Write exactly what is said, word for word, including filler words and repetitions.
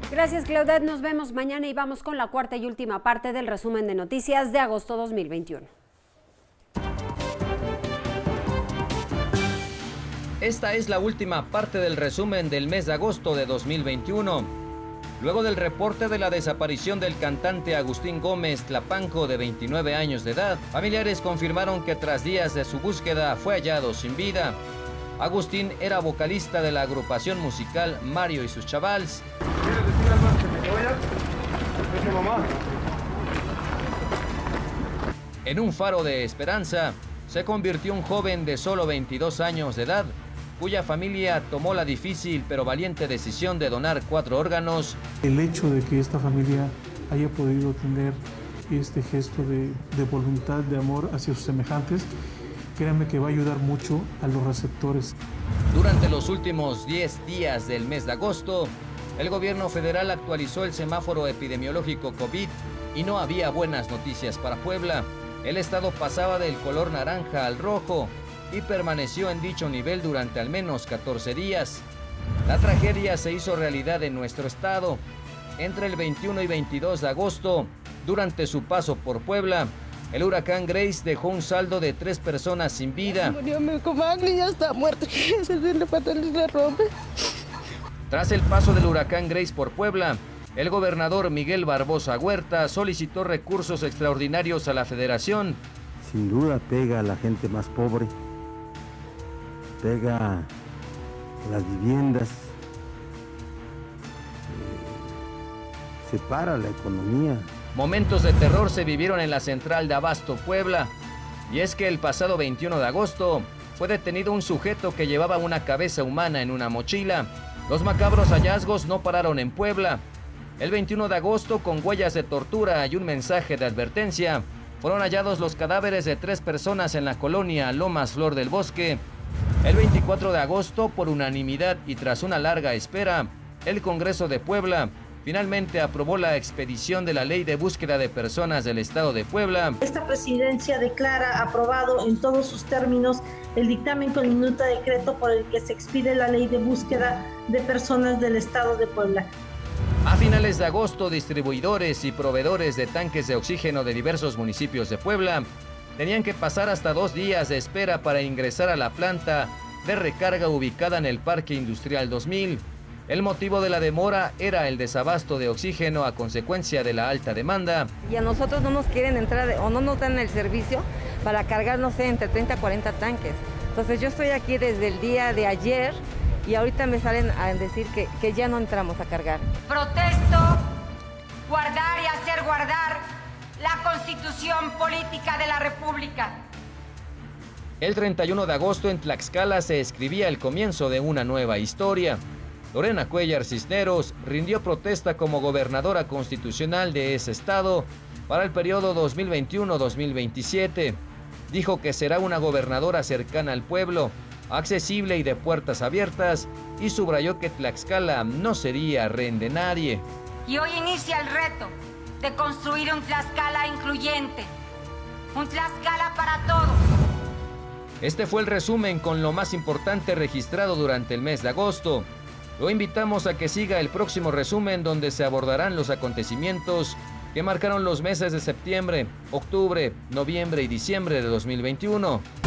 Gracias, Claudette. Nos vemos mañana y vamos con la cuarta y última parte del resumen de noticias de agosto dos mil veintiuno. Esta es la última parte del resumen del mes de agosto de dos mil veintiuno. Luego del reporte de la desaparición del cantante Agustín Gómez Tlapanco, de veintinueve años de edad, familiares confirmaron que tras días de su búsqueda fue hallado sin vida. Agustín era vocalista de la agrupación musical Mario y sus Chavals. ¿Quieres decir algo antes de que vayas? Vete, mamá. En un faro de esperanza, se convirtió un joven de solo veintidós años de edad, cuya familia tomó la difícil pero valiente decisión de donar cuatro órganos. El hecho de que esta familia haya podido tener este gesto de, de voluntad, de amor hacia sus semejantes, créanme que va a ayudar mucho a los receptores. Durante los últimos diez días del mes de agosto, el gobierno federal actualizó el semáforo epidemiológico COVID y no había buenas noticias para Puebla. El estado pasaba del color naranja al rojo y permaneció en dicho nivel durante al menos catorce días. La tragedia se hizo realidad en nuestro estado. Entre el veintiuno y veintidós de agosto, durante su paso por Puebla, el huracán Grace dejó un saldo de tres personas sin vida. Murió mi comadre, ya está muerta, se le falta la ropa. Tras el paso del huracán Grace por Puebla, el gobernador Miguel Barbosa Huerta solicitó recursos extraordinarios a la Federación. Sin duda pega a la gente más pobre, pega a las viviendas, eh, separa la economía. Momentos de terror se vivieron en la central de Abasto, Puebla. Y es que el pasado veintiuno de agosto fue detenido un sujeto que llevaba una cabeza humana en una mochila. Los macabros hallazgos no pararon en Puebla. El veintiuno de agosto, con huellas de tortura y un mensaje de advertencia, fueron hallados los cadáveres de tres personas en la colonia Lomas Flor del Bosque. El veinticuatro de agosto, por unanimidad y tras una larga espera, el Congreso de Puebla finalmente aprobó la expedición de la Ley de Búsqueda de Personas del Estado de Puebla. Esta presidencia declara aprobado en todos sus términos el dictamen con minuta decreto por el que se expide la Ley de Búsqueda de Personas del Estado de Puebla. A finales de agosto, distribuidores y proveedores de tanques de oxígeno de diversos municipios de Puebla tenían que pasar hasta dos días de espera para ingresar a la planta de recarga ubicada en el Parque Industrial dos mil. El motivo de la demora era el desabasto de oxígeno a consecuencia de la alta demanda. Y a nosotros no nos quieren entrar o no nos dan el servicio para cargar, no sé, entre treinta a cuarenta tanques. Entonces yo estoy aquí desde el día de ayer y ahorita me salen a decir que, que ya no entramos a cargar. Protesto, guardar y hacer guardar la Constitución Política de la República. El treinta y uno de agosto en Tlaxcala se escribía el comienzo de una nueva historia. Lorena Cuellar Cisneros rindió protesta como gobernadora constitucional de ese estado para el periodo dos mil veintiuno a dos mil veintisiete. Dijo que será una gobernadora cercana al pueblo, accesible y de puertas abiertas, y subrayó que Tlaxcala no sería rehén de nadie. Y hoy inicia el reto de construir un Tlaxcala incluyente, un Tlaxcala para todos. Este fue el resumen con lo más importante registrado durante el mes de agosto. Lo invitamos a que siga el próximo resumen, donde se abordarán los acontecimientos que marcaron los meses de septiembre, octubre, noviembre y diciembre de dos mil veintiuno.